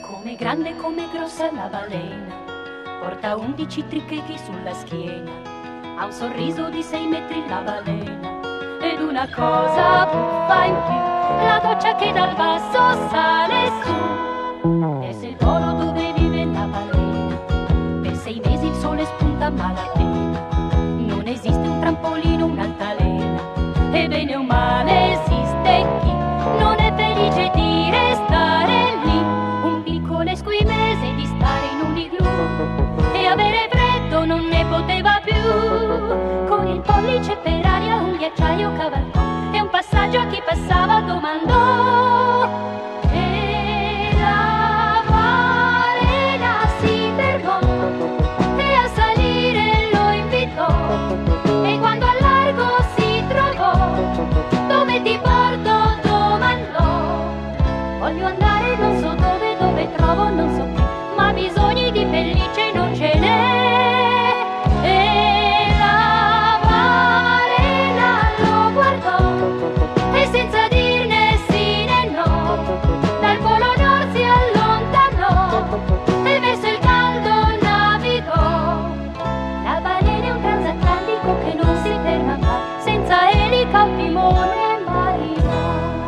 Come grande e come grossa la balena, porta 11 trichechi sulla schiena, ha un sorriso di 6 metri la balena, ed una cosa buffa in più, la doccia che dal basso sale su. E se il polo dove vive la balena, per 6 mesi il sole spunta malapena, non esiste un trampolino, un'altalena, e bene o male esiste chi non è felice di restare lì, un piccolo esquimese di stare in un igloo e avere freddo non ne poteva più. Con il pollice per aria un ghiacciaio cavalcò e un passaggio a chi passava domandò. E la balena si fermò e a salire lo invitò, e quando al largo si trovò, dove ti porto? Domandò. Voglio andare non so dove, dove trovo non so che, ma bisogni di pellicce non ce n'è. E la balena lo guardò e senza dirne sì né no, dal polo nord si allontanò e verso il caldo navigò. La balena è un transatlantico che non si ferma mai, senza elica o timone marina.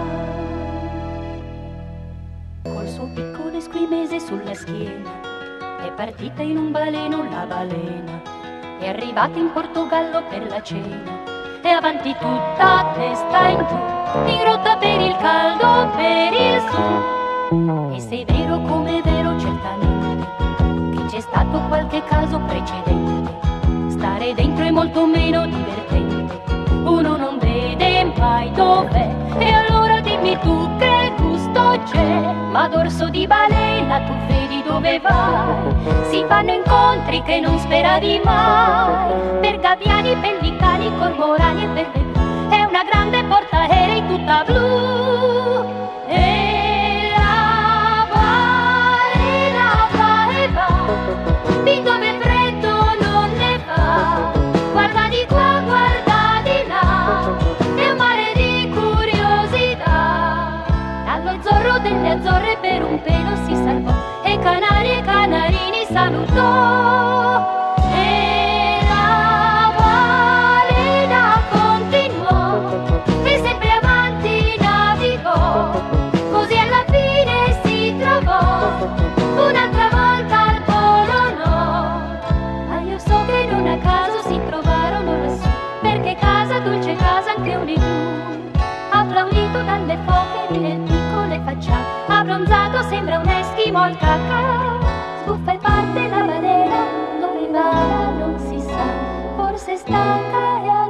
Col suo piccolo esquimese sulla schiena è partita in un baleno la balena, è arrivata in Portogallo per la cena, e avanti tutta testa in giù, in rotta per il caldo, per il su. E se è vero come è vero certamente che c'è stato qualche caso precedente, stare dentro è molto meno divertente, uno non vede mai dov'è, e allora dimmi tu che gusto c'è. Ma dorso di balena tu vedi dove vai, si fanno incontri che non speravi mai, per gabbiani, pellicani, cormorani e per le blu, è una grande portaerei tutta blu. E la balena va e va, fin dove il freddo non ne fa, guarda di qua, guarda di là, è un mare di curiosità. Dallo zorro delle Azzorre per un pelo si salvò, e canari e canarini salutò. E la balena continuò e sempre avanti navigò, così alla fine si trovò un'altra volta al polo nord. Ma io so che non a caso si trovarono lassù, perché casa, dolce casa, anche un igloo, applaudito dalle foche nelle piccole facciate, abbronzato sembra un eschimo al cacao. Sbuffa e parte la balena, dove va non si sa, forse stanca e